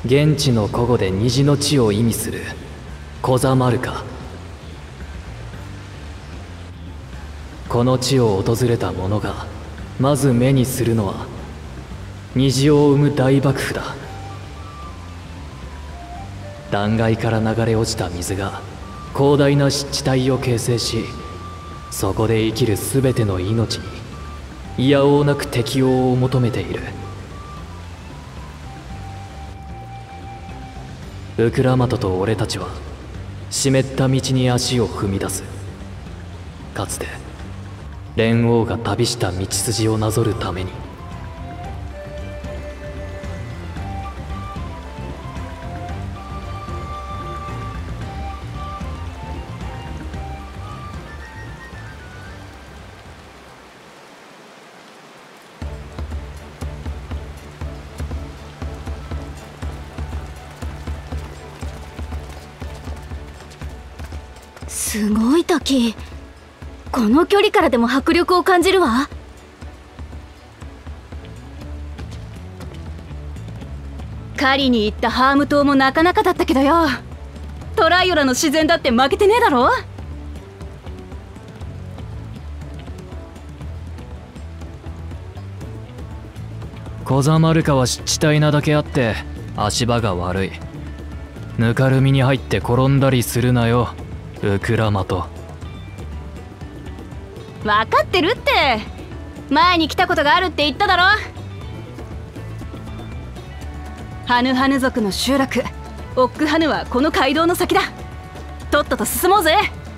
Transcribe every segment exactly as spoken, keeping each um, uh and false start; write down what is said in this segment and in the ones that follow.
現地の古語で虹の地を意味するコザマルカ。この地を訪れた者がまず目にするのは虹を生む大瀑布だ。断崖から流れ落ちた水が広大な湿地帯を形成し、そこで生きる全ての命にいやおうなく適応を求めている。ウクラマトと俺たちは湿った道に足を踏み出す。かつて蓮王が旅した道筋をなぞるために。 すごい滝。この距離からでも迫力を感じるわ。狩りに行ったハーム島もなかなかだったけどよ、トライオラの自然だって負けてねえだろ。 コザマルカは湿地帯なだけあって足場が悪い。ぬかるみに入って転んだりするなよ、ウクラマト。 分かってるって、前に来たことがあるって言っただろ。ハヌハヌ族の集落オックハヌはこの街道の先だ。とっとと進もうぜ。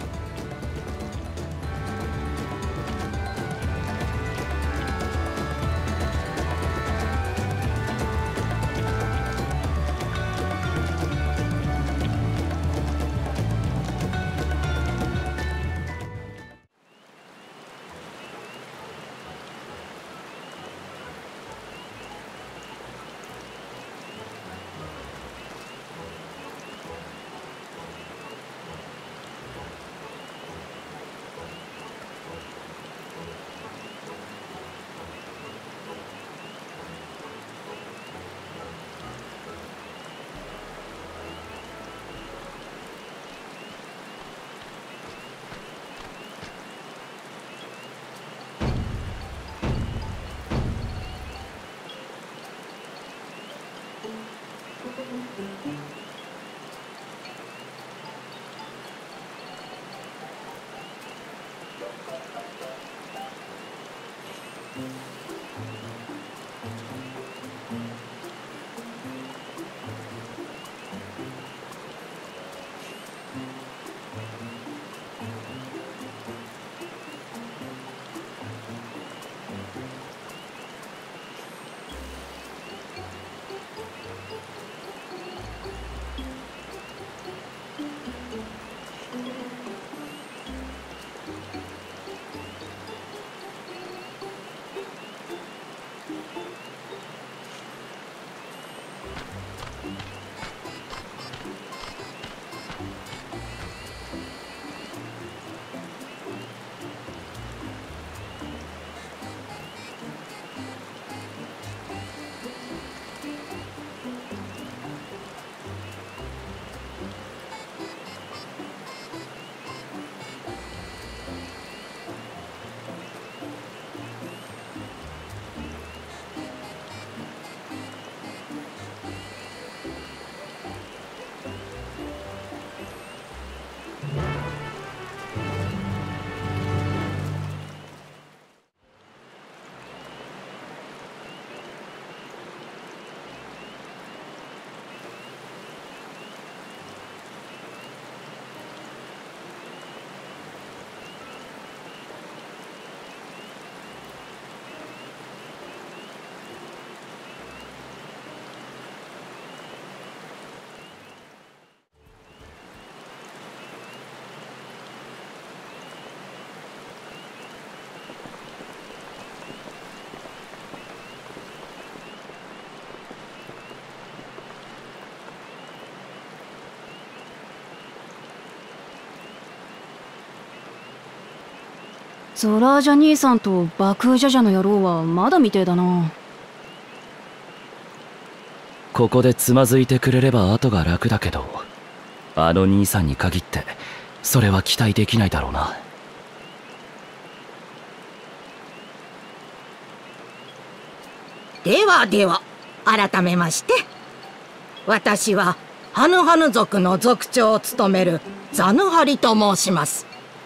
ゾラージャ兄さんとバクージャジャの野郎はまだみてえだな。 ここでつまずいてくれれば後が楽だけど、あの兄さんに限ってそれは期待できないだろうな。 ではでは、改めまして、私はハヌハヌ族の族長を務めるザヌハリと申します。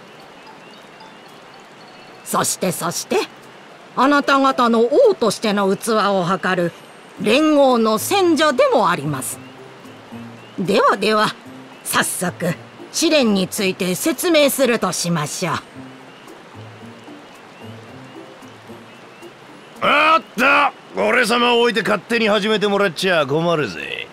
そしてそしてあなた方の王としての器を図る連合の選者でもあります。ではでは、早速試練について説明するとしましょう。 あった、俺様を置いて勝手に始めてもらっちゃ困るぜ。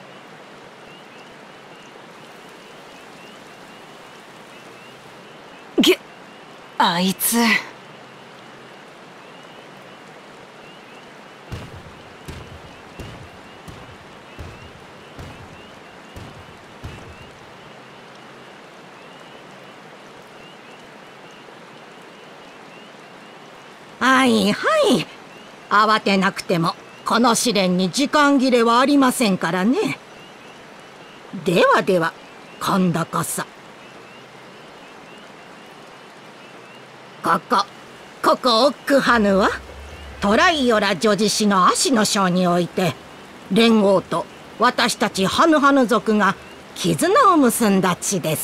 げっ、あいつ。 はいはい、慌てなくてもこの試練に時間切れはありませんからね。ではでは、今度こそ。ここここオックハヌはトライオラ女子氏の足の章において、連合と私たちハヌハヌ族が絆を結んだ地です。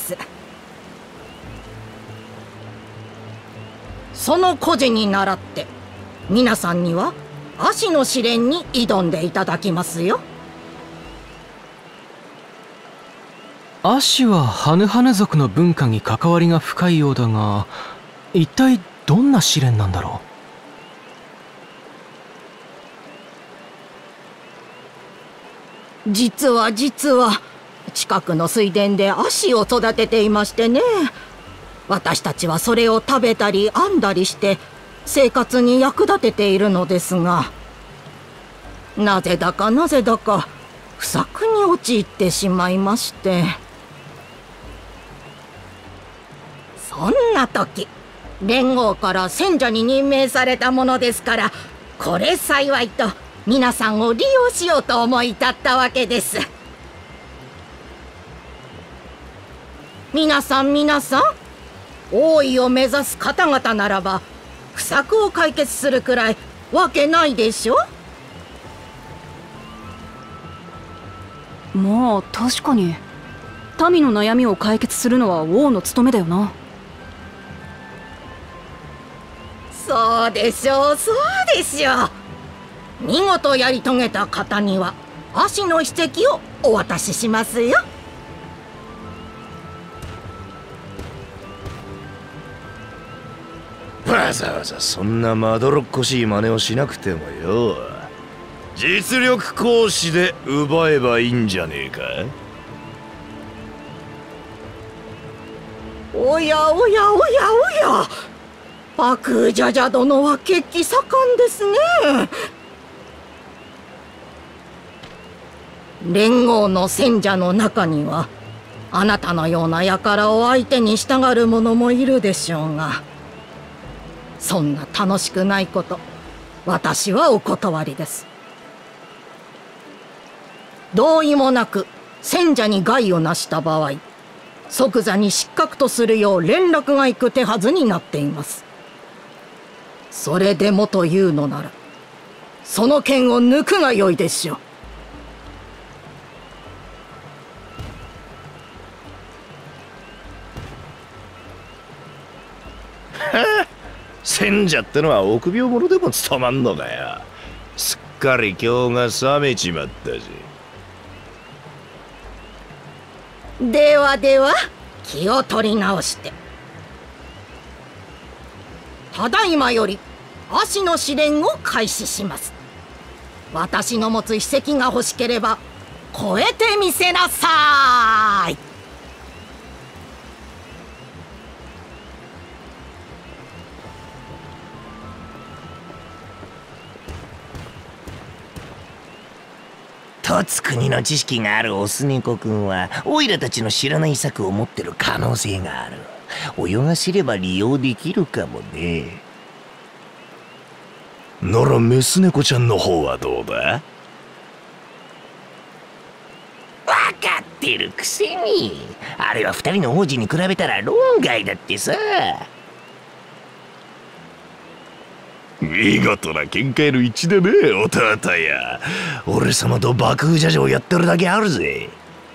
その故事に倣って皆さんには足の試練に挑んでいただきますよ。 アシはハヌハヌ族の文化に関わりが深いようだが、一体どんな試練なんだろう。実は実は近くの水田でアシを育てていましてね。私たちはそれを食べたり編んだりして生活に役立てているのですが、なぜだかなぜだか不作に陥ってしまいまして。そんな時、連合から選者に任命されたものですから、これ幸いと皆さんを利用しようと思い立ったわけです。皆さん皆さん、王位を目指す方々ならば不作を解決するくらいわけないでしょ。 まあ確かに民の悩みを解決するのは王の務めだよな。 そうでしょうそうでしょう。見事やり遂げた方には足の筆跡をお渡ししますよ。 わざわざそんなまどろっこしい真似をしなくてもよ、実力行使で奪えばいいんじゃねえか。 おやおやおやおや、パクジャジャ殿は血気盛んですね。連合の選者の中にはあなたのような輩を相手にしたがる者もいるでしょうが、そんな楽しくないこと、私はお断りです。同意もなく選者に害をなした場合、即座に失格とするよう連絡が行く手はずになっています。それでもというのなら、その剣を抜くがよいでしょう。 賢者ってのは臆病者でも務まんのかよ。すっかり今日が冷めちまったし。 ではでは、気を取り直して、ただいまより足の試練を開始します。私の持つ筆跡が欲しければ超えてみせなさい。 とつ国の知識があるオスネコ君はオイラたちの知らない策を持ってる可能性がある。泳がせれば利用できるかもね。 ならメス猫ちゃんの方はどうだ。 ってるくせに。あれは二人の王子に比べたら論外だってさ。 見事な見解の一致だね、弟や。俺様と爆風ジャジャをやってるだけあるぜ。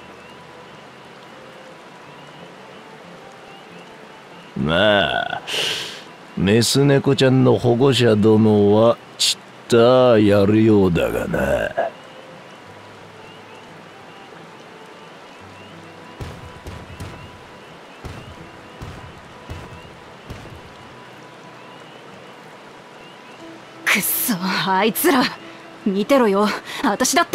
まあメス猫ちゃんの保護者どもはちったやるようだがな。 くっそ、あいつら見てろよ、私だって。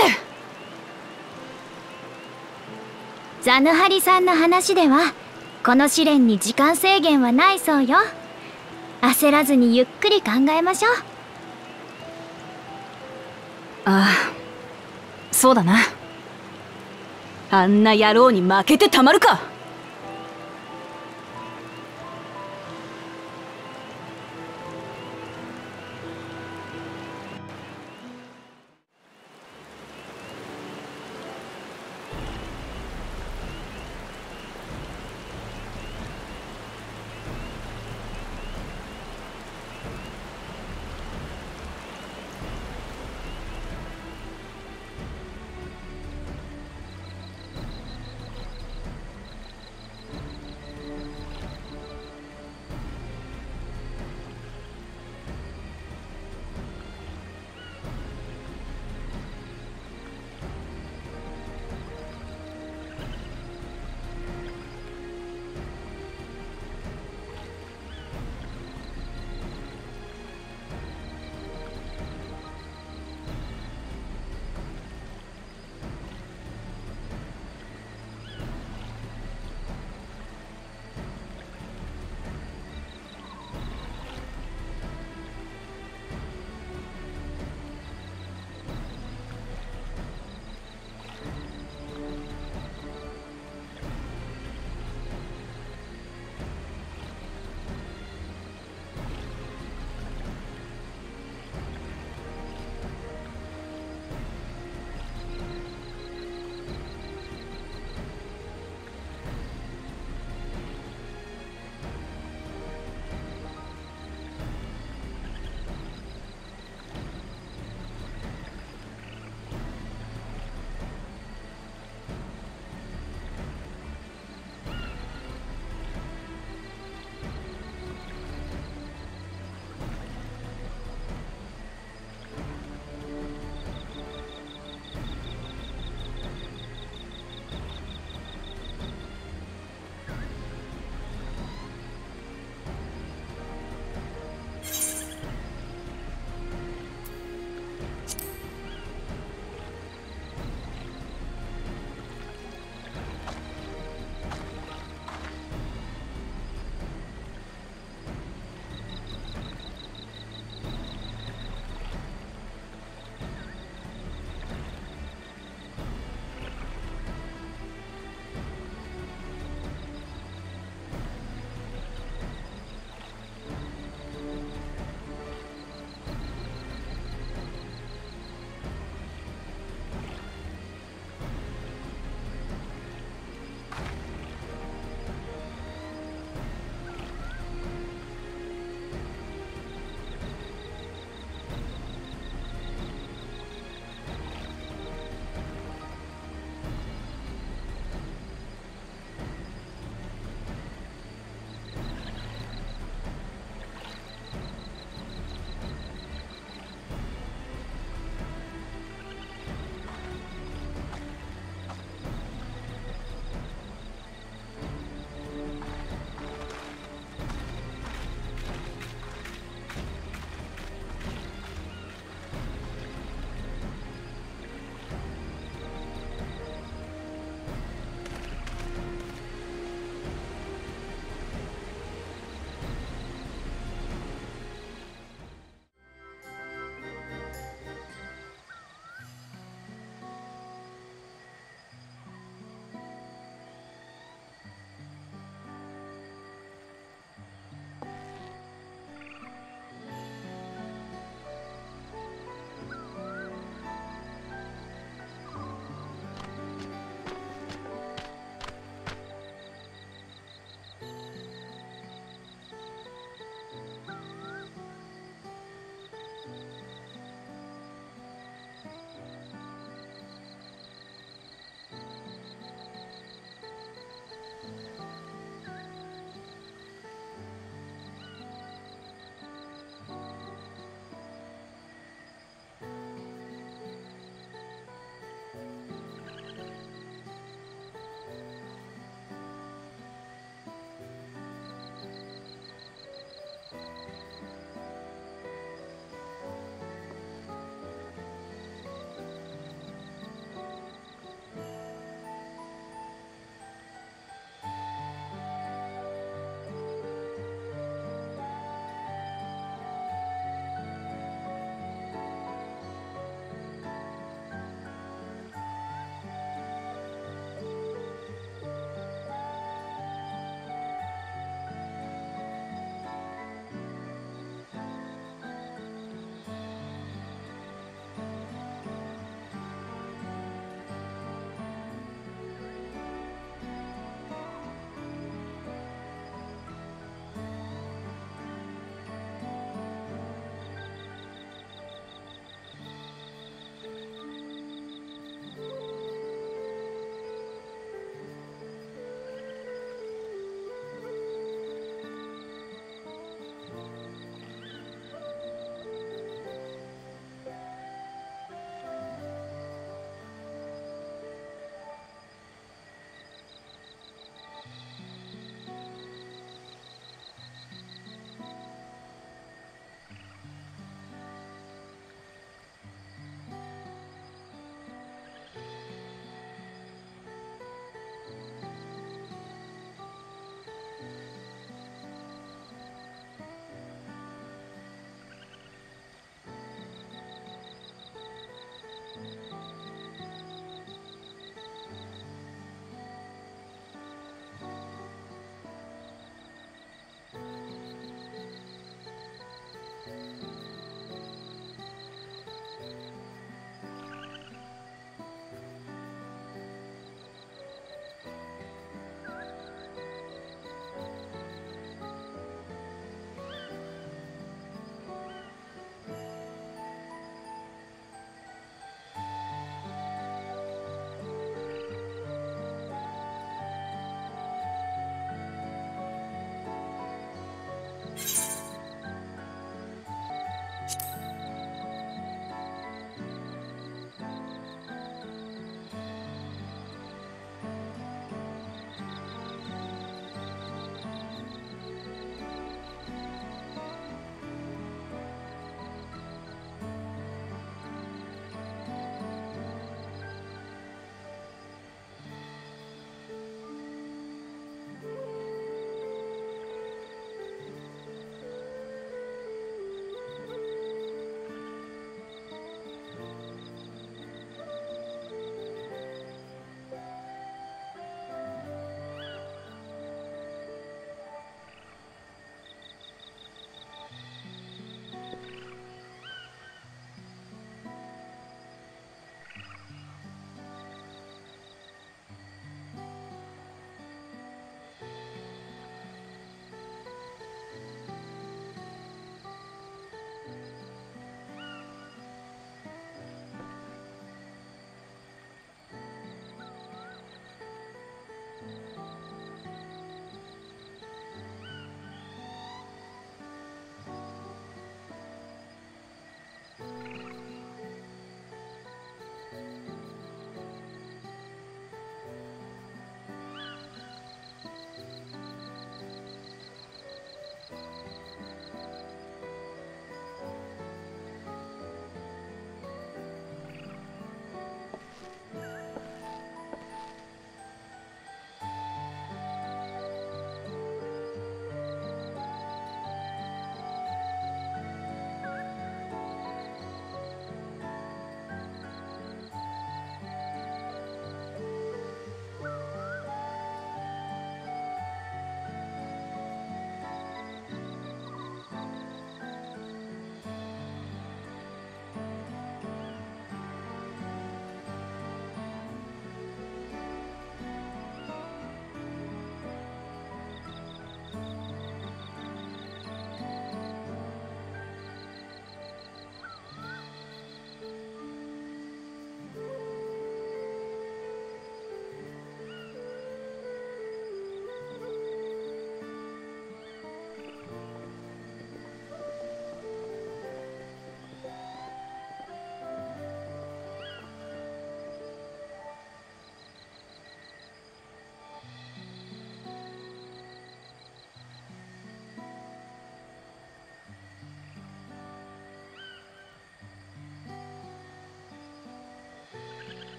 ザヌハリさんの話ではこの試練に時間制限はないそうよ。焦らずにゆっくり考えましょう。 ああ、そうだな。あんな野郎に負けてたまるか。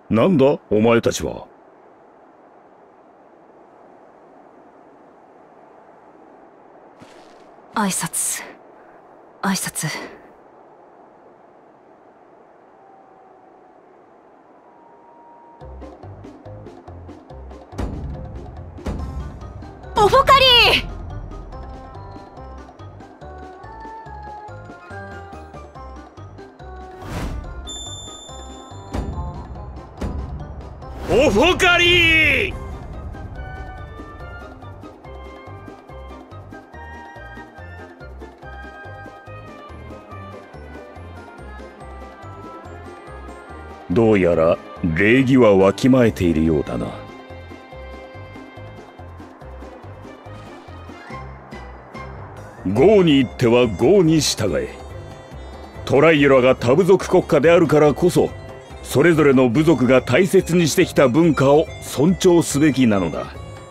なんだお前たちは。 挨拶挨拶。オフォカリー！ オフォカリー！どうやら礼儀はわきまえているようだな。豪に行っては豪に従え。トライオラが多部族国家であるからこそ、それぞれの部族が大切にしてきた文化を尊重すべきなのだ。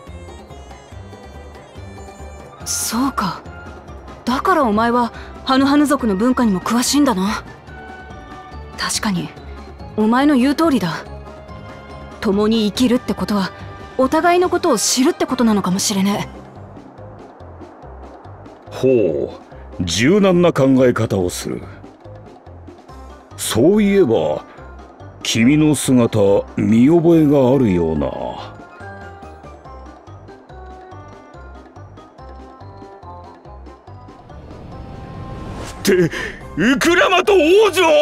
そうか。だからお前はハヌハヌ族の文化にも詳しいんだな。確かにお前の言う通りだ。共に生きるってことはお互いのことを知るってことなのかもしれねえ。 ほう、柔軟な考え方をする。そういえば君の姿見覚えがあるような。ってウクラマと王女！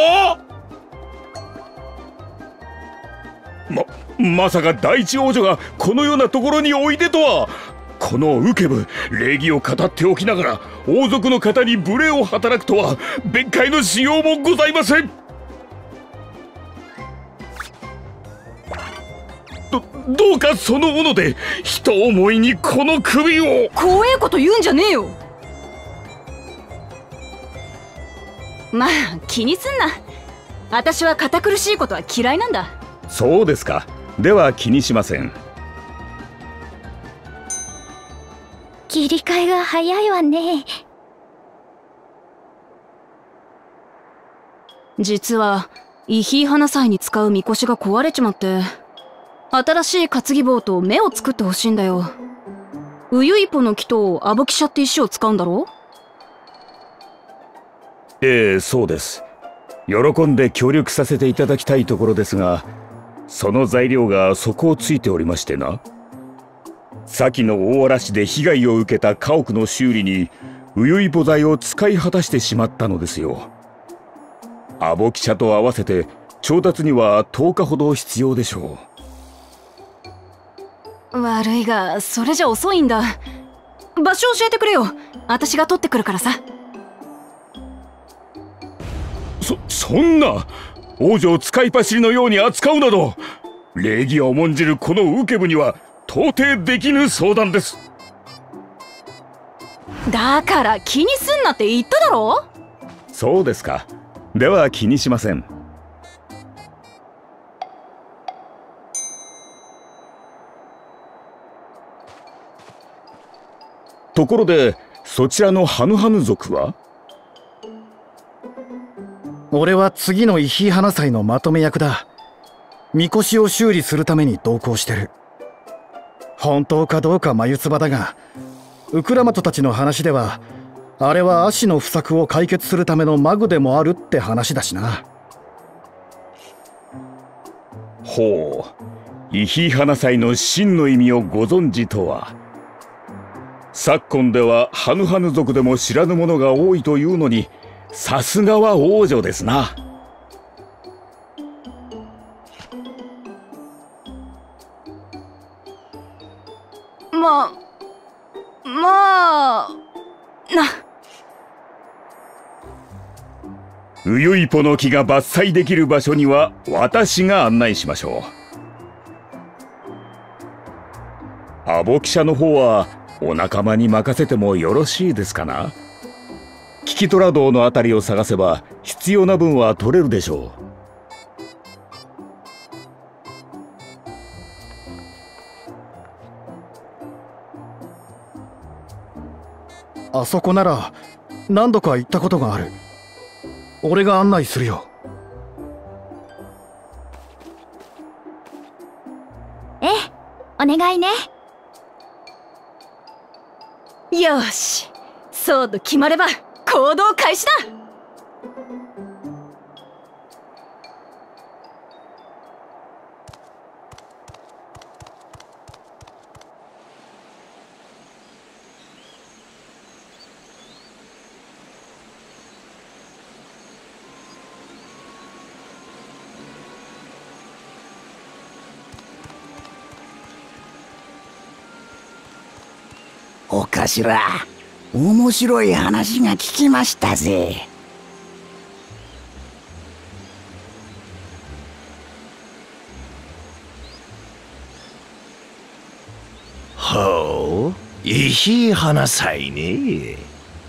ままさか第一王女がこのようなところにおいでとは。このウケブ、礼儀を語っておきながら王族の方に無礼を働くとは別解のしようもございません。どどうかその斧で一思いにこの首を。 怖えこと言うんじゃねえよ。まあ気にすんな。私は堅苦しいことは嫌いなんだ。 そうですか。では気にしません。 切り替えが早いわね。 実はイヒイハナ祭に使うみこしが壊れちまって、新しい担ぎ棒と目を作ってほしいんだよ。ウユイポの木とアボキシャって石を使うんだろ？ ええ、そうです。喜んで協力させていただきたいところですが、その材料が底をついておりましてな。先の大嵐で被害を受けた家屋の修理にウユイポ材を使い果たしてしまったのですよ。アボキシャと合わせて調達にはとおかほど必要でしょう。悪いがそれじゃ遅いんだ。場所教えてくれよ。私が取ってくるからさ。 そそんな王女を使い走りのように扱うなど、礼儀を重んじるこのウケブには到底できぬ相談です。 だから気にすんなって言っただろ。 そうですか。では気にしません。ところでそちらのハヌハヌ族は？ 俺は次のイヒイハナ祭のまとめ役だ。みこしを修理するために同行してる。本当かどうか眉唾だが、ウクラマトたちの話ではあれは足の不作を解決するためのマグでもあるって話だしな。 ほう、イヒイハナ祭の真の意味をご存知とは。昨今ではハヌハヌ族でも知らぬ者が多いというのに、さすがは王女ですな。 ままあな。 ウユイポの木が伐採できる場所には私が案内しましょう。アボキシャの方はお仲間に任せてもよろしいですかな。キキトラ道のあたりを探せば必要な分は取れるでしょう。 あそこなら何度か行ったことがある。俺が案内するよ。 お願いね。 よし、そうと決まれば行動開始だ。 お頭、面白い話が聞きましたぜ。 ほう、いい花祭ね。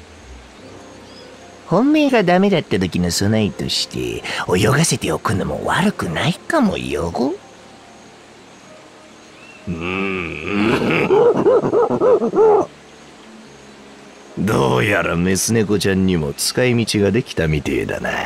本命がダメだった時の備えとして泳がせておくのも悪くないかもよ。 うーんどうやらメス猫ちゃんにも使い道ができたみてえだな。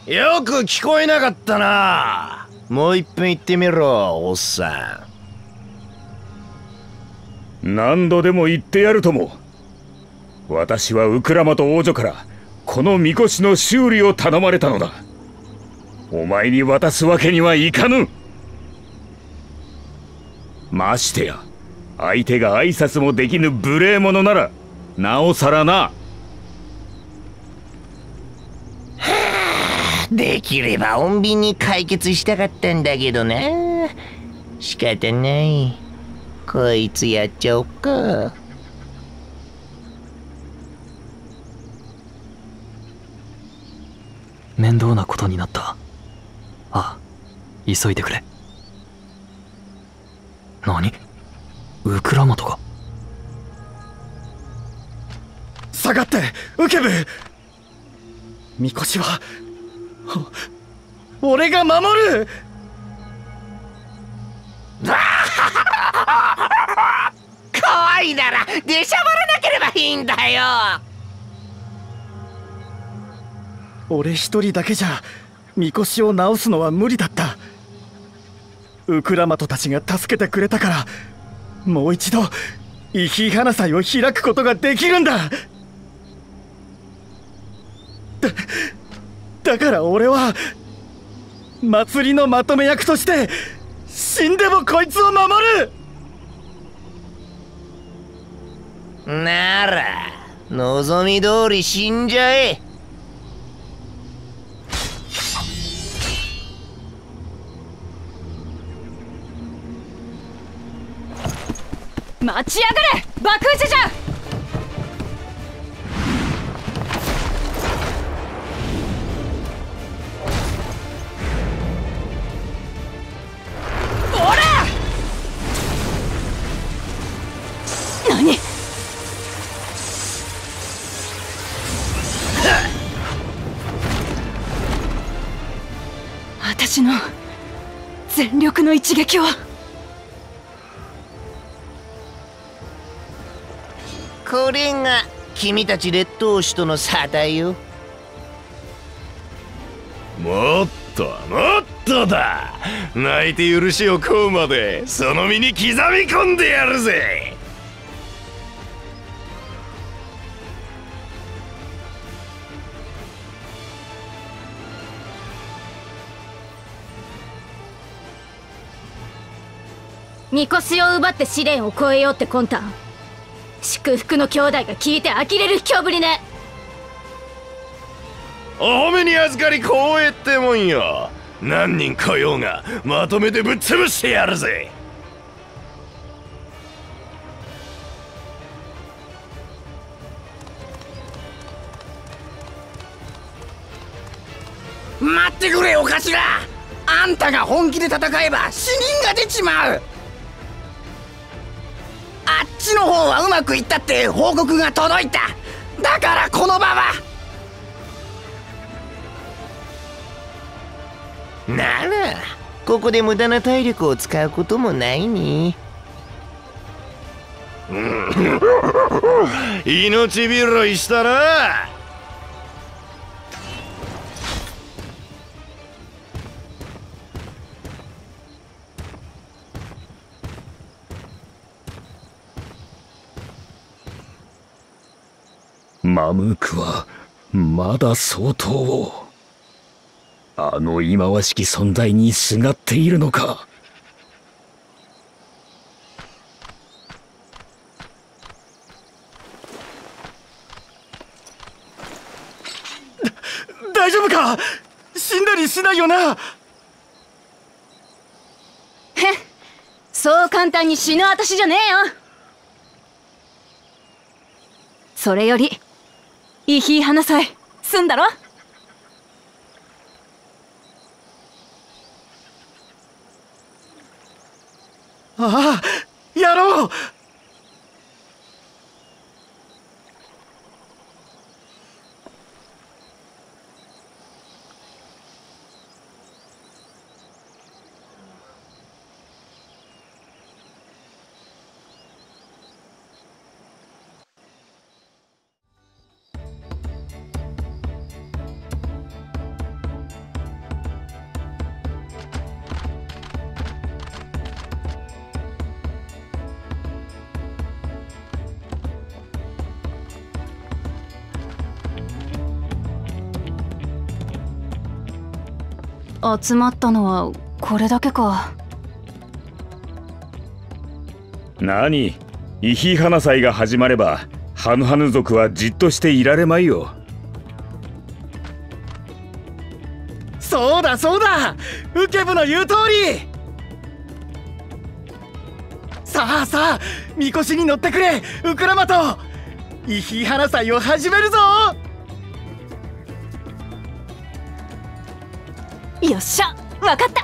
よく聞こえなかったな。もう一遍言ってみろ、おっさん。何度でも言ってやるとも。私はウクラマと王女からこのみこしの修理を頼まれたのだ。お前に渡すわけにはいかぬ。ましてや相手が挨拶もできぬ無礼者ならなおさらな。 はあ、できれば穏便に解決したかったんだけどな。仕方ない。こいつやっちゃおっか。 面倒なことになった。ああ、急いでくれ。何？ウクラマトが。 下がってウケブ。みこしは俺が守る。 怖いなら出しゃばらなければいいんだよ。 俺一人だけじゃみこしを直すのは無理だった。ウクラマトたちが助けてくれたからもう一度イヒイ花祭を開くことができるんだ。だだから俺は祭りのまとめ役として死んでもこいつを守る。なら望み通り死んじゃえ。 待ちやがれ爆打ちじゃ。おら！何？私の全力の一撃を。 これが君たち劣等種との差だよ。 もっともっとだ。泣いて許しを請うまでその身に刻み込んでやるぜ。 みこしを奪って試練を超えようって魂胆。祝福の兄弟が聞いて呆れる卑怯ぶりね。 お褒めに預かり光栄ってもんよ。何人来ようがまとめてぶっ潰してやるぜ。 待ってくれお頭。あんたが本気で戦えば死人が出ちまう。あっちの方はうまくいったって報告が届いた。だからこの場は。 ならここで無駄な体力を使うこともないね。 命拾いしたな。 マムークはまだ相当をあの忌まわしき存在にすがっているのか。 大丈夫か。死んだりしないよな。へっ、 そう簡単に死ぬ私じゃねえよ。それよりイヒイ花祭済んだろ。 ああ、やろう。 集まったのはこれだけか。 何、イヒ花祭が始まればハヌハヌ族はじっとしていられまいよ。 そうだそうだ、ウケブの言う通り。さあさあ、みこしに乗ってくれウクラマト。イヒ花祭を始めるぞ。 よっしゃ、わかった。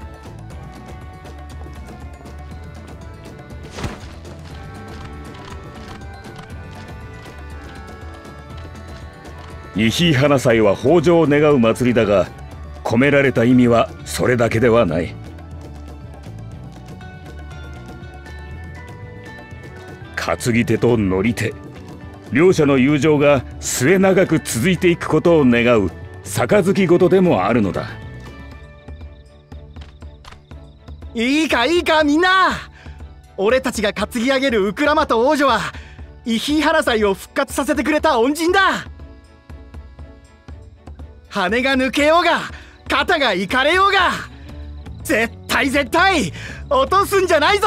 イヒ花祭は豊穣を願う祭りだが、込められた意味はそれだけではない。担ぎ手と乗り手、両者の友情が末永く続いていくことを願う杯事でもあるのだ。 いいかいいかみんな、俺たちが担ぎ上げるウクラマト王女はイヒ花祭を復活させてくれた恩人だ。羽が抜けようが肩がいかれようが絶対絶対落とすんじゃないぞ。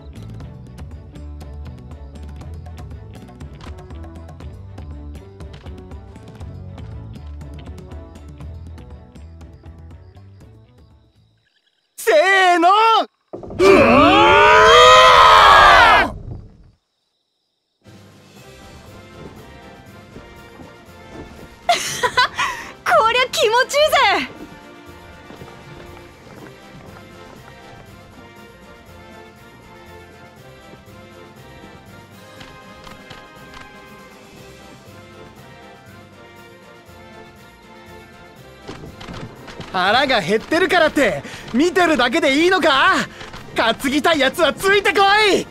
せーの、うわー！ こりゃ気持ちいいぜ。 腹が減ってるからって見てるだけでいいのか。担ぎたいやつはついてこい。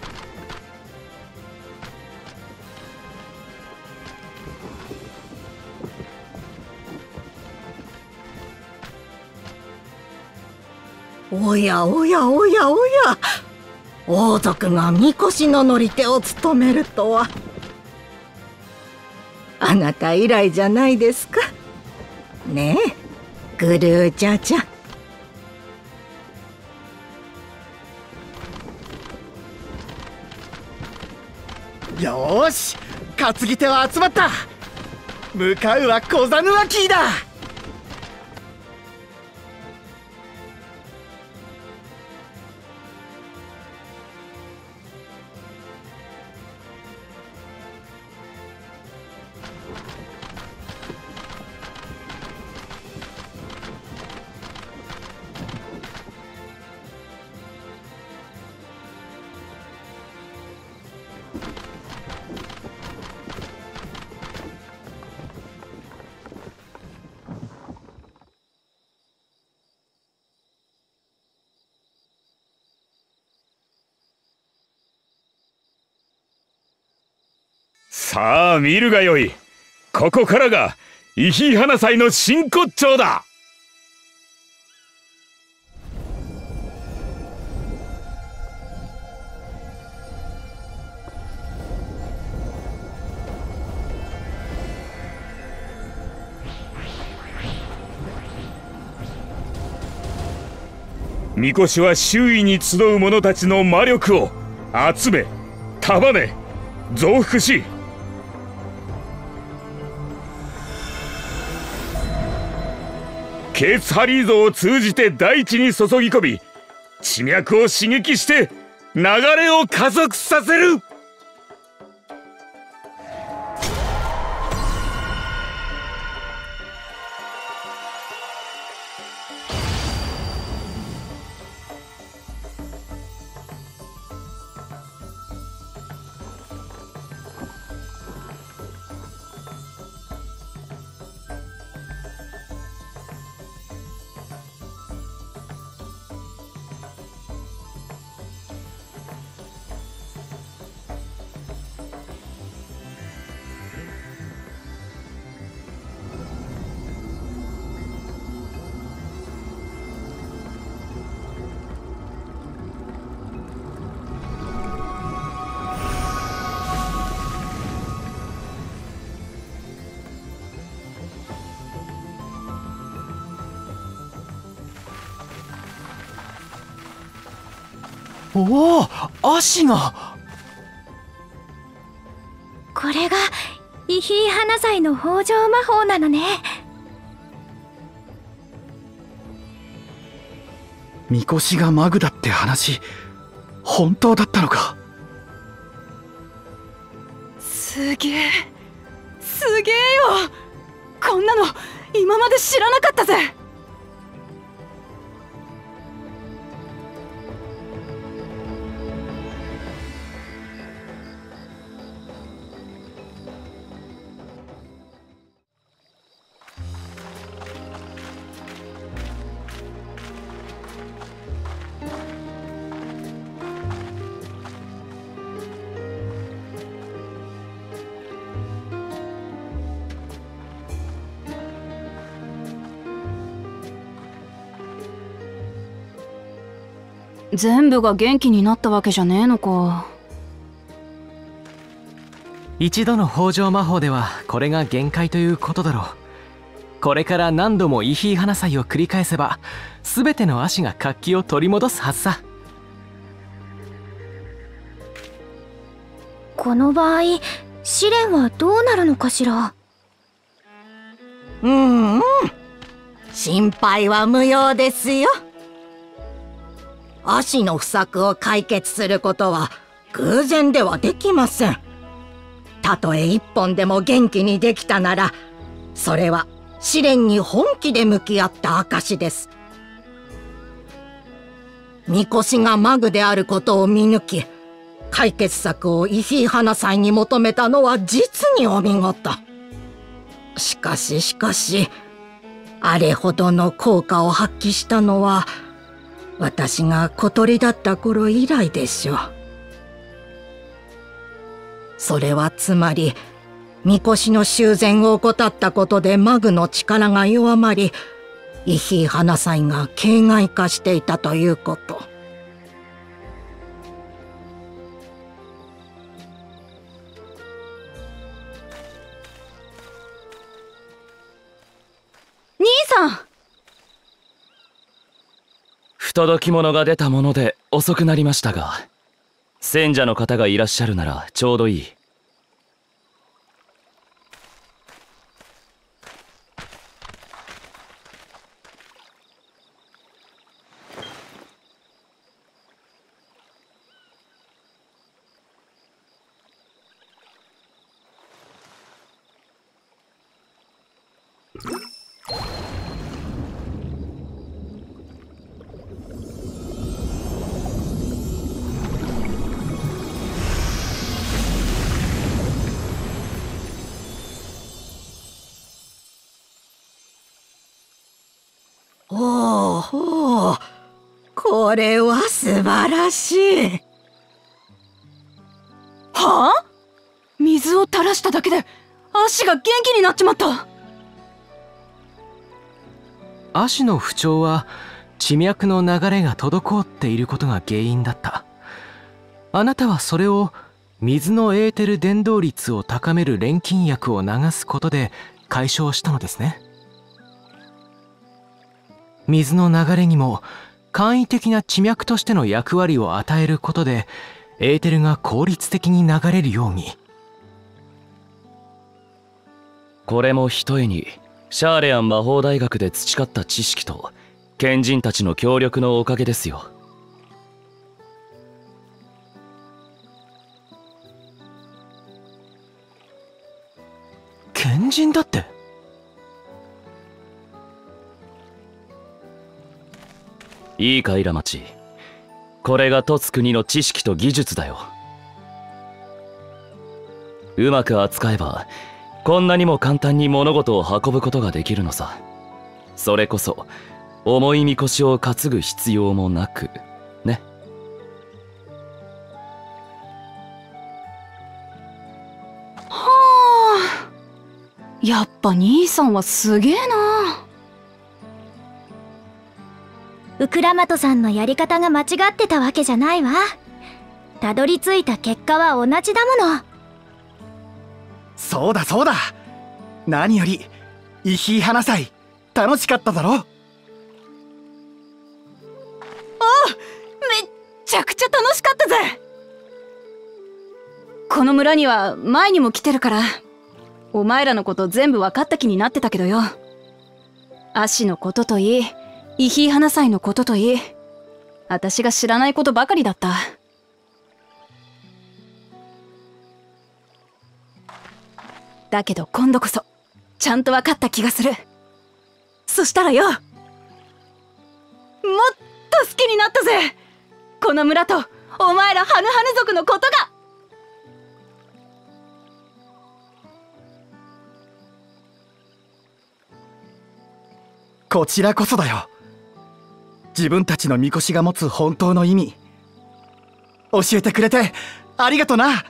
おやおやおやおや、王族がみこしの乗り手を務めるとは。あなた以来じゃないですかねえ、グルーチャちゃん。 よーし、担ぎ手は集まった。向かうはコザヌアキーだ。 さあ見るがよい。ここからがイヒ花祭の真骨頂だ。みこしは周囲に集う者たちの魔力を集め束ね増幅し、ケーツハリー像を通じて大地に注ぎ込み、地脈を刺激して流れを加速させる。 おお、足が。 これがイヒイ花祭の豊穣魔法なのね。 みこしがマグだって話、本当だったのか。 すげえ、すげえよ。こんなの今まで知らなかったぜ。全部が元気になったわけじゃねえのか。 一度の豊穣魔法ではこれが限界ということだろう。これから何度もイヒイ花祭を繰り返せば全ての足が活気を取り戻すはずさ。 この場合試練はどうなるのかしら。 うんうん、心配は無用ですよ。足の不作を解決することは偶然ではできません。たとえ一本でも元気にできたなら、それは試練に本気で向き合った証です。みこしがマグであることを見抜き、解決策をイヒイ花祭に求めたのは実にお見事。しかししかし、あれほどの効果を発揮したのは私が小鳥だった頃以来でしょう。それはつまり、みこしの修繕を怠ったことでマグの力が弱まり、イヒイ花祭が形骸化していたということ。 兄さん、 不届き者が出たもので遅くなりましたが、選者の方がいらっしゃるならちょうどいい。 おおおお、これは素晴らしい。 はあ？水を垂らしただけで足が元気になっちまった。 足の不調は地脈の流れが滞っていることが原因だった。あなたはそれを水のエーテル伝導率を高める錬金薬を流すことで解消したのですね。水の流れにも簡易的な地脈としての役割を与えることでエーテルが効率的に流れるように。 これもひとえにシャーレアン魔法大学で培った知識と賢人たちの協力のおかげですよ。 賢人だって？ いいかイラマチ、これが凸国の知識と技術だよ。うまく扱えばこんなにも簡単に物事を運ぶことができるのさ。それこそ重いみこしを担ぐ必要もなくね。 はあ、やっぱ兄さんはすげえな。 ウクラマトさんのやり方が間違ってたわけじゃないわ。たどり着いた結果は同じだもの。 そうだそうだ。何よりイヒイ花祭楽しかっただろ。 あ、めっちちゃくちゃ楽しかったぜ。この村には前にも来てるから、お前らのこと全部分かった気になってたけどよ。アシのことといい、イヒー花祭のことといい、私が知らないことばかりだった。だけど今度こそちゃんと分かった気がする。そしたらよ、もっと好きになったぜ、この村とお前らハヌハヌ族のことが。 こちらこそだよ。自分たちのみこしが持つ本当の意味教えてくれてありがとな。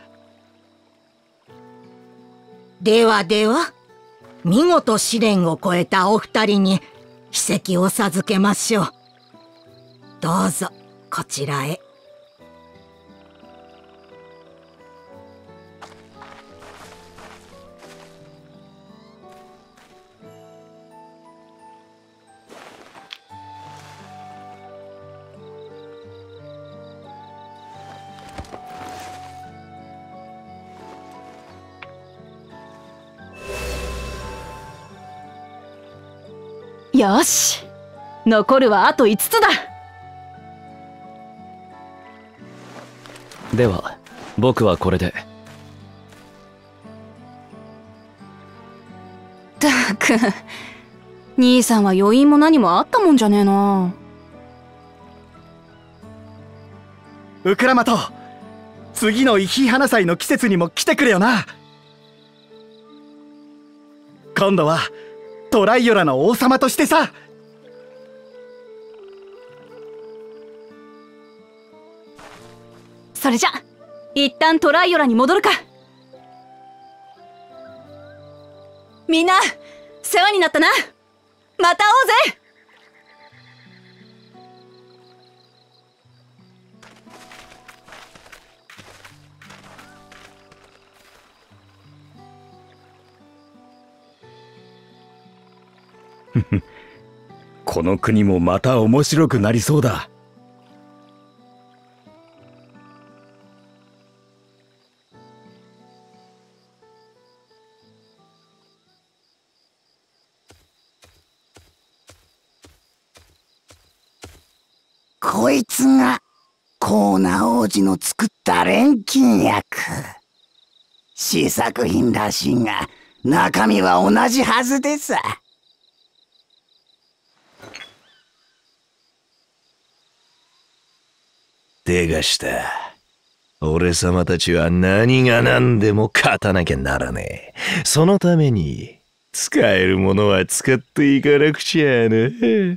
ではでは、見事試練を超えたお二人に秘跡を授けましょう。どうぞこちらへ。 よし、残るはあといつつだ。 では僕はこれで。 ったく、兄さんは余韻も何もあったもんじゃねえな。 ウクラマト、次のイヒ花祭の季節にも来てくれよな。今度はトライオラの王様としてさ。 それじゃ一旦トライオラに戻るか。みんな世話になったな。また会おうぜ。 この国もまた面白くなりそうだ。 こいつがコーナ王子の作った錬金薬。試作品らしいが中身は同じはずでさ。 手がした。俺様たちは何が何でも勝たなきゃならねえ。そのために使えるものは使っていかなくちゃね。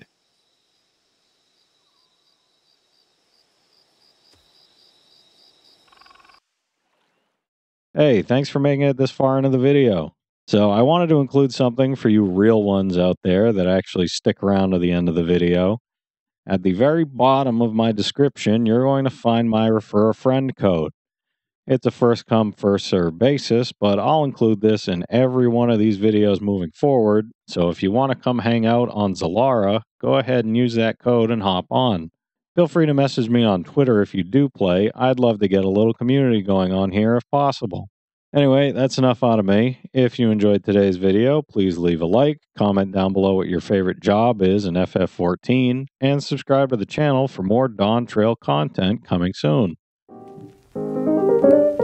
Hey, thanks for making it this far into the video. So I wanted to include something for you real ones out there that actually stick around to the end of the video. At the very bottom of my description, you're going to find my Refer a Friend code. It's a first come, first served basis, but I'll include this in every one of these videos moving forward. So if you want to come hang out on Zalara, go ahead and use that code and hop on. Feel free to message me on Twitter if you do play. I'd love to get a little community going on here if possible. Anyway, that's enough out of me. If you enjoyed today's video, please leave a like, comment down below what your favorite job is in F F fourteen, and subscribe to the channel for more Dawn Trail content coming soon.